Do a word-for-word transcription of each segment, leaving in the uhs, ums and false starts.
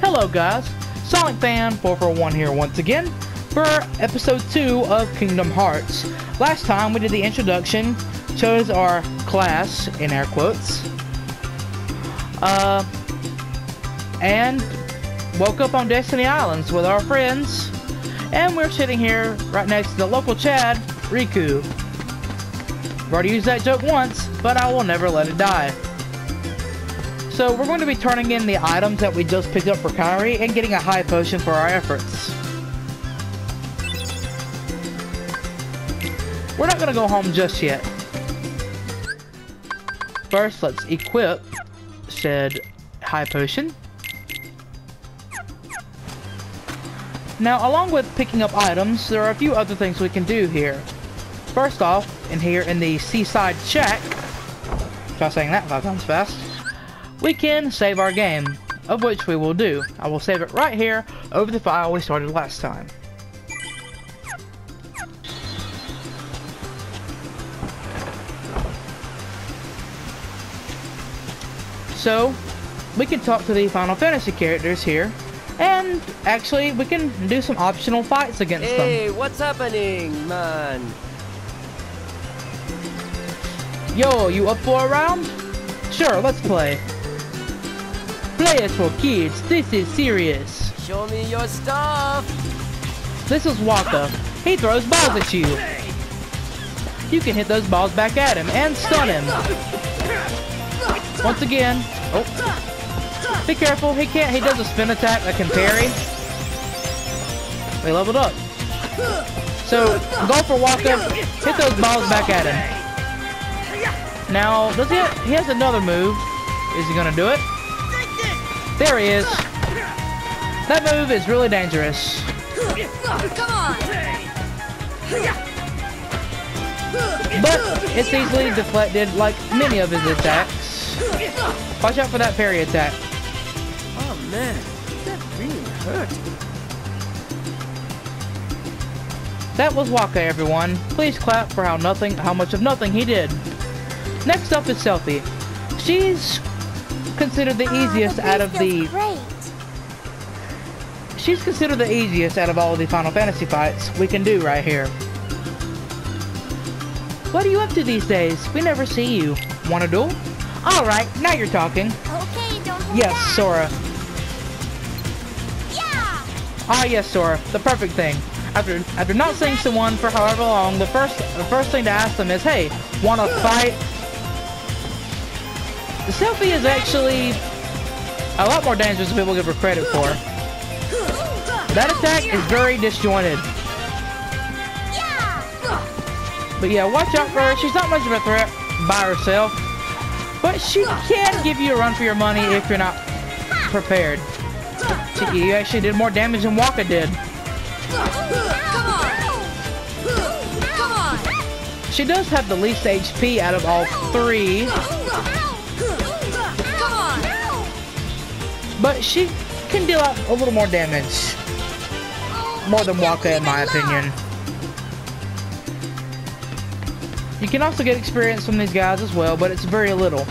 Hello guys, Sonic Fan four four one here once again for episode two of Kingdom Hearts. Last time we did the introduction, chose our class, in air quotes, uh, and woke up on Destiny Islands with our friends, and we're sitting here right next to the local Chad, Riku. I've already used that joke once, but I will never let it die. So we're going to be turning in the items that we just picked up for Kairi and getting a high potion for our efforts. We're not going to go home just yet. First, let's equip said high potion. Now, along with picking up items, there are a few other things we can do here. First off, in here in the Seaside Shack, try saying that five times fast, we can save our game, of which we will do. I will save it right here over the file we started last time. So, we can talk to the Final Fantasy characters here, and actually we can do some optional fights against hey, them. Hey, what's happening, man? Yo, you up for a round? Sure, let's play. Play it for kids, this is serious. Show me your stuff. This is Wakka. He throws balls at you. You can hit those balls back at him and stun him. Once again, oh, be careful, he can't, he does a spin attack that can parry. We leveled up. So, go for Wakka, hit those balls back at him. Now, does he, he has another move. Is he gonna do it? There he is. That move is really dangerous. Come on. But it's easily deflected like many of his attacks. Watch out for that parry attack. Oh man, that really hurt. That was Wakka, everyone. Please clap for how nothing, how much of nothing he did. Next up is Selphie. She's considered the easiest oh, the out of the. Great. She's considered the easiest out of all of the Final Fantasy fights we can do right here. What are you up to these days? We never see you. Want a duel? All right, now you're talking. Okay, don't hold Yes, back. Sora. Yeah. Ah, yes, Sora. The perfect thing. After after not seeing someone for however long, the first the first thing to ask them is, "Hey, want to fight?" The Selphie is actually a lot more dangerous than people give her credit for. That attack is very disjointed. But yeah, watch out for her. She's not much of a threat by herself. But she can give you a run for your money if you're not prepared. She, you actually did more damage than Wakka did. Come on. Come on. She does have the least H P out of all three. Come on. But she can deal out a little more damage. More than Wakka, in my opinion. You can also get experience from these guys as well, but it's very little.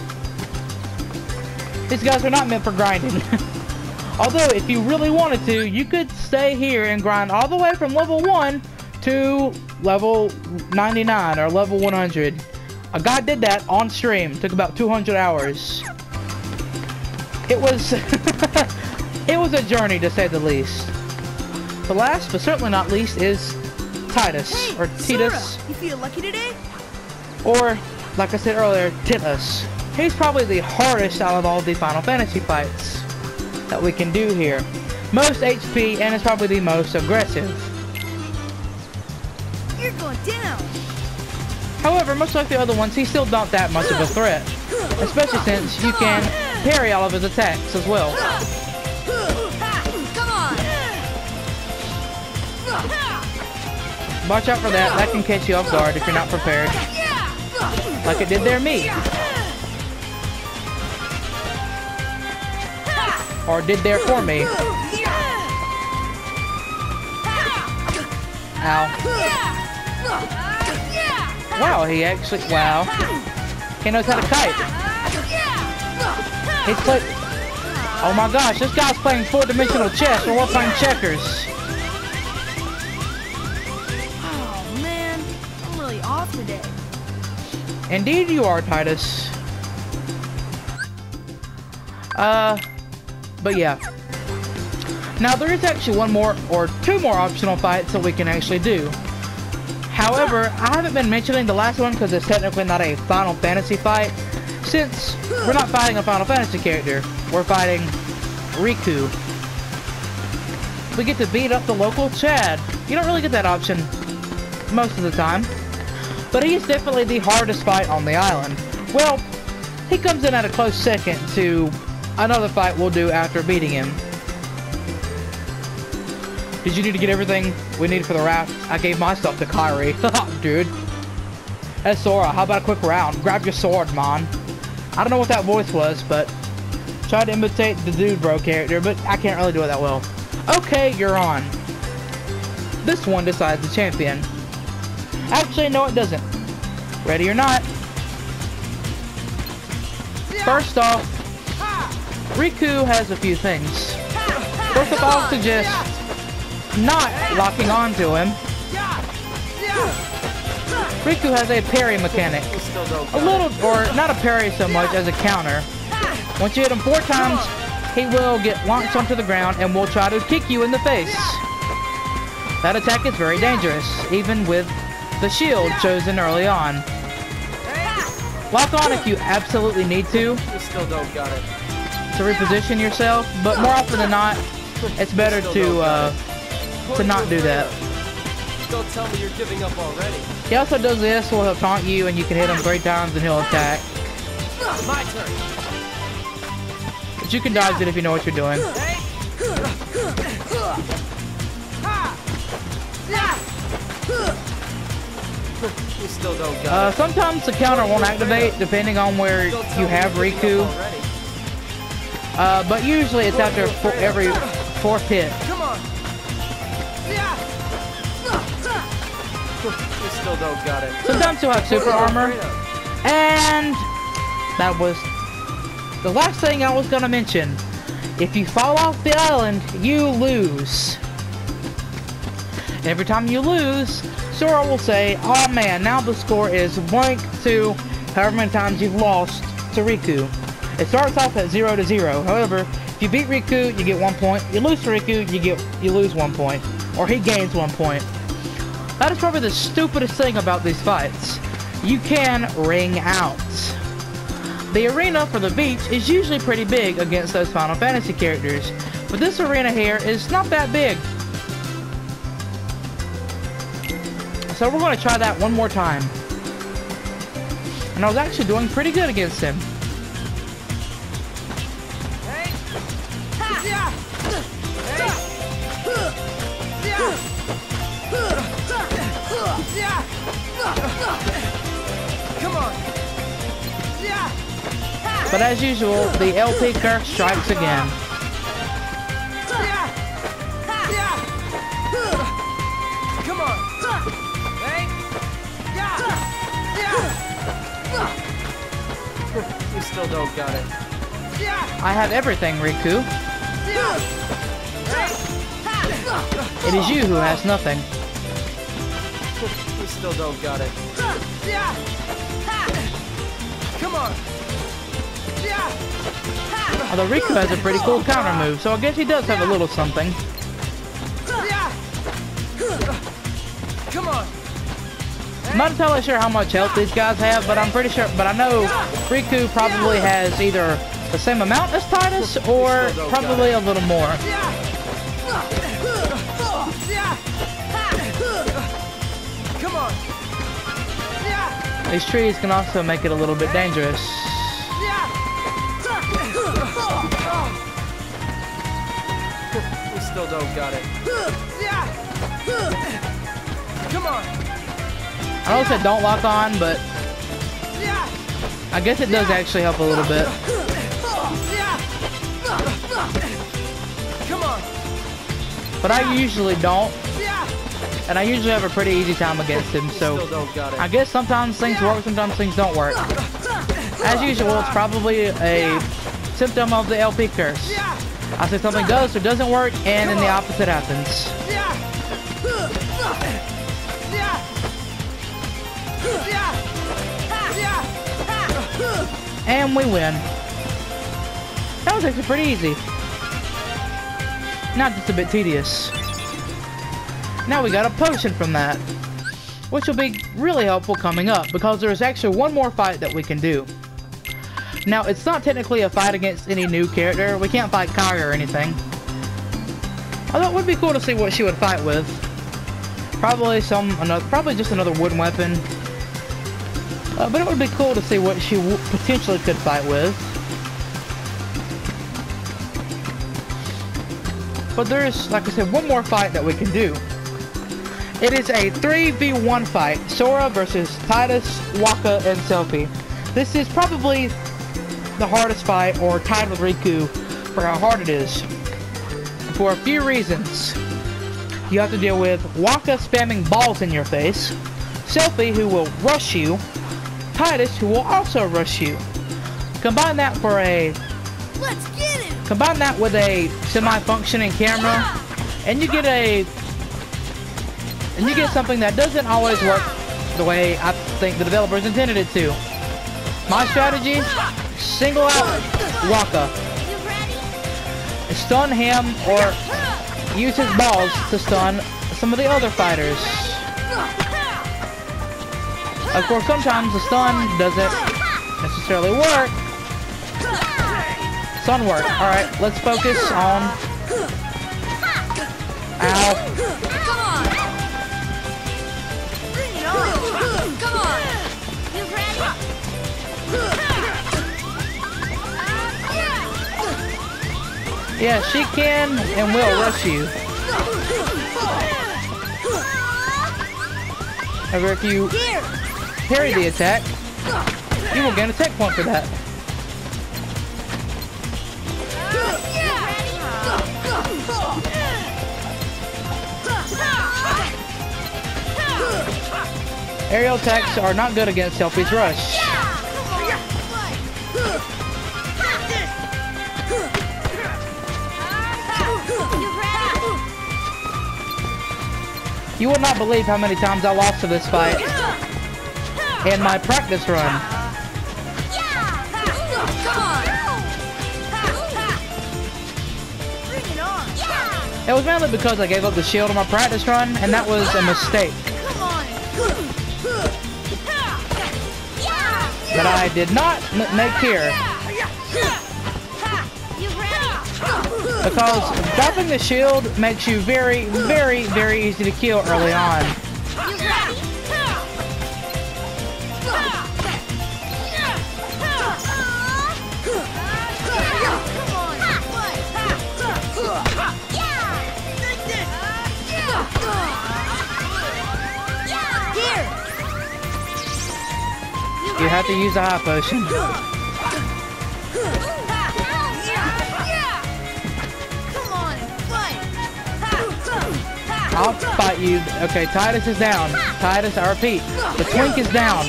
These guys are not meant for grinding. Although, if you really wanted to, you could stay here and grind all the way from level one to level ninety-nine or level one hundred. A guy did that on stream. Took about two hundred hours. It was it was a journey, to say the least. The last, but certainly not least, is Titus, Hey, or Titus, Sora, you feel lucky today? or, like I said earlier, Titus. He's probably the hardest out of all the Final Fantasy fights that we can do here. Most H P, and is probably the most aggressive. You're going down. However, much like the other ones, he's still not that much of a threat. Especially since you can parry all of his attacks as well. Come on. Watch out for that. That can catch you off guard if you're not prepared. Like it did there me. Or did there for me. Ow. Wow, he actually, wow. He knows how to kite. He's played, Oh my gosh, this guy's playing four-dimensional chess, or we're playing checkers. Oh man, I'm really off today. Indeed you are, Titus. Uh, but yeah. Now there is actually one more, or two more optional fights that we can actually do. However, I haven't been mentioning the last one because it's technically not a Final Fantasy fight, since we're not fighting a Final Fantasy character, we're fighting Riku. We get to beat up the local Chad. You don't really get that option most of the time, but he is definitely the hardest fight on the island. Well, he comes in at a close second to another fight we'll do after beating him. Did you need to get everything we need for the raft? I gave my stuff to Kairi. Dude. Hey Sora, how about a quick round? Grab your sword, man. I don't know what that voice was, but tried to imitate the Dude Bro character, but I can't really do it that well. Okay, you're on. This one decides the champion. Actually, no it doesn't. Ready or not. First off, Riku has a few things. First of all, I'll suggest not locking onto him. Riku has a parry mechanic. A little, or not a parry so much as a counter. Once you hit him four times, he will get launched onto the ground and will try to kick you in the face. That attack is very dangerous, even with the shield chosen early on. Lock on if you absolutely need to, to reposition yourself, but more often than not, it's better to uh, to not do that. Don't tell me you're giving up already. He also does this where he'll taunt you and you can hit him three times and he'll attack. My turn. But you can dodge it if you know what you're doing. You still don't got Uh, it. sometimes the counter won't activate depending on where you have Riku. Uh, but usually it's after fo every fourth hit. Come on. You still don't got it. Sometimes he'll have super armor. And that was the last thing I was gonna mention. If you fall off the island, you lose. Every time you lose, Sora will say, oh man, now the score is blank to however many times you've lost to Riku. It starts off at zero to zero. However, if you beat Riku, you get one point. You lose to Riku, you get you lose one point. Or he gains one point. That is probably the stupidest thing about these fights. You can ring out. The arena for the beach is usually pretty big against those Final Fantasy characters, but this arena here is not that big. So we're going to try that one more time. And I was actually doing pretty good against him. Come on. But as usual, the L P curse strikes again. Come on. You still don't got it. I have everything, Riku. It is you who has nothing. You still don't got it. Come on. Although Riku has a pretty cool counter move, so I guess he does have a little something. Come on. I'm not entirely sure how much health these guys have, but I'm pretty sure, but I know Riku probably has either the same amount as Titus, or probably a little more. Come on. These trees can also make it a little bit dangerous. We still don't got it. Come on. I know it said don't lock on, but I guess it does actually help a little bit. Come on. But I usually don't. And I usually have a pretty easy time against him, so Still don't got it. I guess sometimes things work, sometimes things don't work. As usual, it's probably a symptom of the L P curse. I say something does or doesn't work, and then the opposite happens. And we win. That was actually pretty easy. Not just a bit tedious. Now we got a potion from that, which will be really helpful coming up, because there's actually one more fight that we can do. Now, it's not technically a fight against any new character. We can't fight Kairi or anything. Although it would be cool to see what she would fight with. Probably some, another, probably just another wooden weapon. Uh, but it would be cool to see what she w potentially could fight with. But there's, like I said, one more fight that we can do. It is a three v one fight. Sora versus Tidus, Wakka, and Selphie. This is probably the hardest fight, or tied with Riku, for how hard it is. For a few reasons. You have to deal with Wakka spamming balls in your face, Selphie, who will rush you, Tidus, who will also rush you. Combine that for a... Let's get him! Combine that with a semi-functioning camera, and you get a... And you get something that doesn't always work the way I think the developers intended it to. My strategy? Single out Wakka. Stun him, or use his balls to stun some of the other fighters. Of course, sometimes the stun doesn't necessarily work. Stun work. Alright, let's focus on... Ow. Come on! Bring it on! Come on! You ready? Yeah, she can and will rush you. However, if you parry the attack, you will gain a tech point for that. Aerial attacks are not good against Selphie's rush. You will not believe how many times I lost to this fight in my practice run. It was mainly because I gave up the shield on my practice run, and that was a mistake. That I did not make here. Because dropping the shield makes you very, very, very easy to kill early on. You have to use a high potion. I'll fight you. Okay, Tidus is down. Tidus, I repeat. The Twink is down.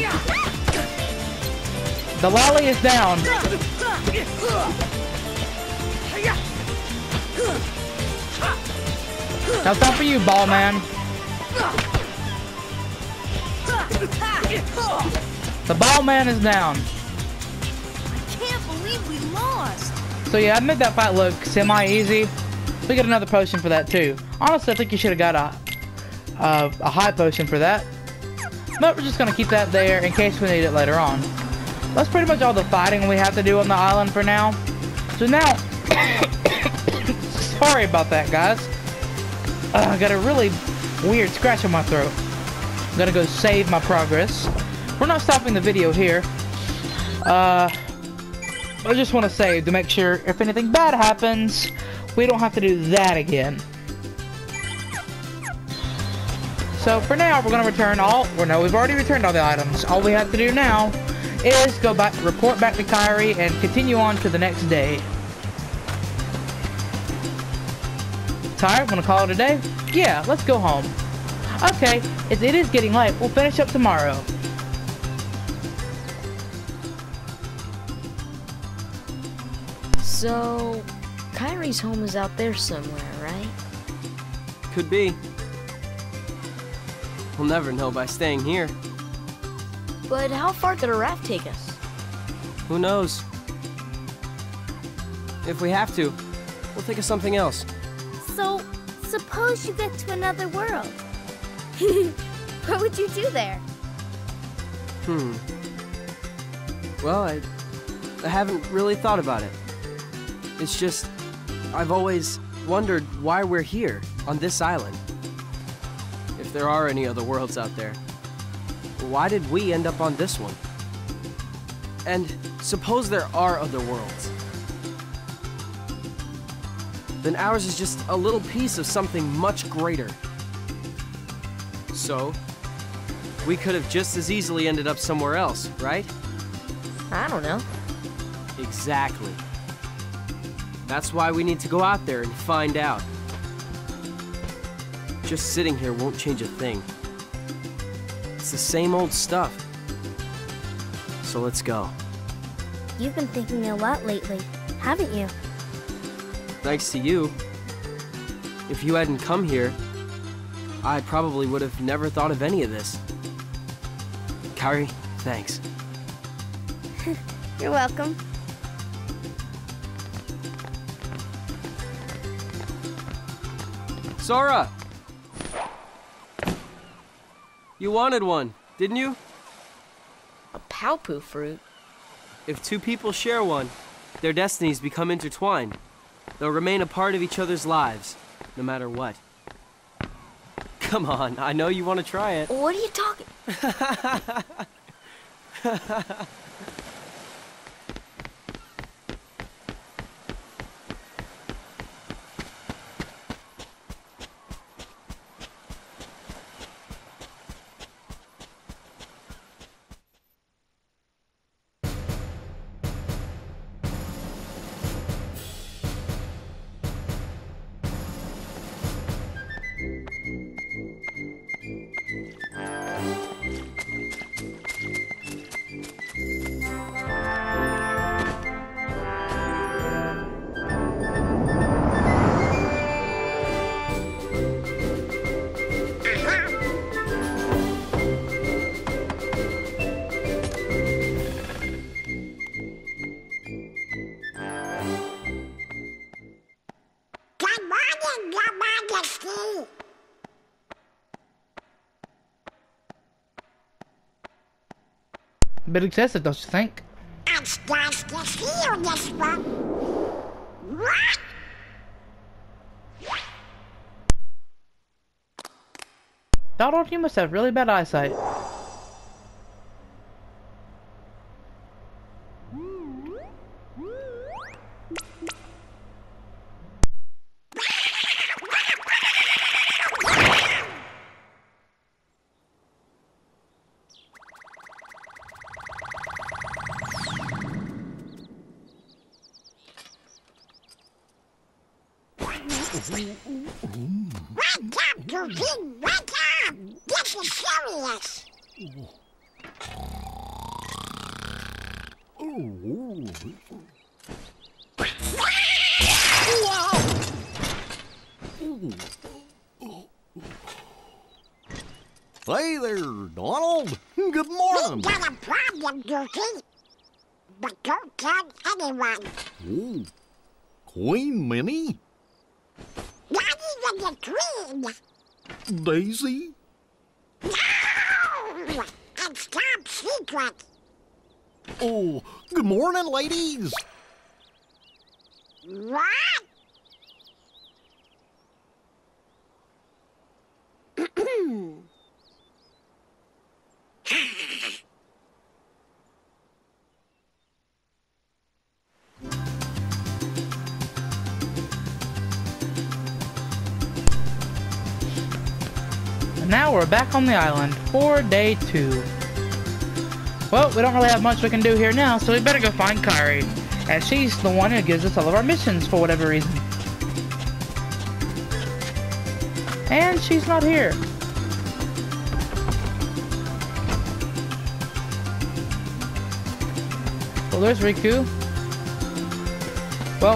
The Lolly is down. Now it's time for you, Ball Man. The Ball Man is down. I can't believe we lost. So yeah, I made that fight look semi-easy. We get another potion for that too. Honestly, I think you should have got a, a a high potion for that. But we're just gonna keep that there in case we need it later on. That's pretty much all the fighting we have to do on the island for now. So now, sorry about that, guys. Uh, I got a really weird scratch on my throat. I'm gonna go save my progress. We're not stopping the video here. Uh, I just want to save to make sure if anything bad happens, we don't have to do that again. So for now, we're going to return all, or no, we've already returned all the items. All we have to do now is go back, report back to Kairi, and continue on to the next day. Tired? Want to call it a day? Yeah, let's go home. Okay, it, it is getting late. We'll finish up tomorrow. So, Kyrie's home is out there somewhere, right? Could be. We'll never know by staying here. But how far could a raft take us? Who knows? If we have to, we'll think of something else. So, suppose you get to another world. What would you do there? Hmm. Well, I, I haven't really thought about it. It's just, I've always wondered why we're here, on this island. If there are any other worlds out there, why did we end up on this one? And suppose there are other worlds. Then ours is just a little piece of something much greater. So, we could have just as easily ended up somewhere else, right? I don't know. Exactly. That's why we need to go out there and find out. Just sitting here won't change a thing. It's the same old stuff. So let's go. You've been thinking a lot lately, haven't you? Thanks to you. If you hadn't come here, I probably would have never thought of any of this. Kyrie, thanks. You're welcome. Sora! You wanted one, didn't you? A Palpu fruit? If two people share one, their destinies become intertwined. They'll remain a part of each other's lives, no matter what. Come on, I know you want to try it. What are you talking? Bit excessive, don't you think? It's just to feel this one. What? Donald, you must have really bad eyesight. Wake up, Goofy! Wake up! This is serious! Hey there, Donald. Good We morning. got a problem, Goofy. But don't tell anyone. Oh, Queen Minnie? Not even the Queen. Daisy? No! It's top secret. Oh, good morning, ladies. What? And now we're back on the island for day two. Well, we don't really have much we can do here now, so we better go find Kyrie, as she's the one who gives us all of our missions for whatever reason. And she's not here. Well, there's Riku. Well,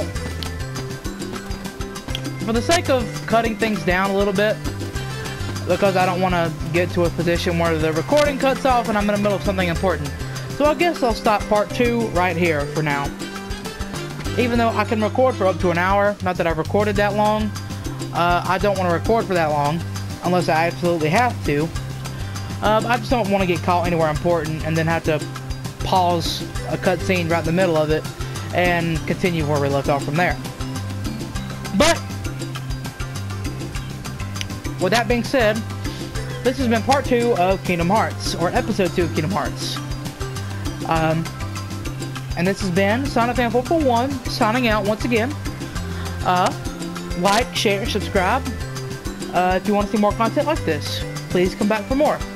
for the sake of cutting things down a little bit, because I don't want to get to a position where the recording cuts off and I'm in the middle of something important. So I guess I'll stop part two right here for now. Even though I can record for up to an hour, not that I've recorded that long, uh, I don't want to record for that long, unless I absolutely have to. Um, I just don't want to get caught anywhere important and then have to pause a cutscene right in the middle of it and continue where we left off from there. But with that being said, this has been part two of Kingdom Hearts, or episode two of Kingdom Hearts. Um, and this has been Sonic Fan four four one, signing out once again. Uh, like, share, subscribe. Uh, if you want to see more content like this, please come back for more.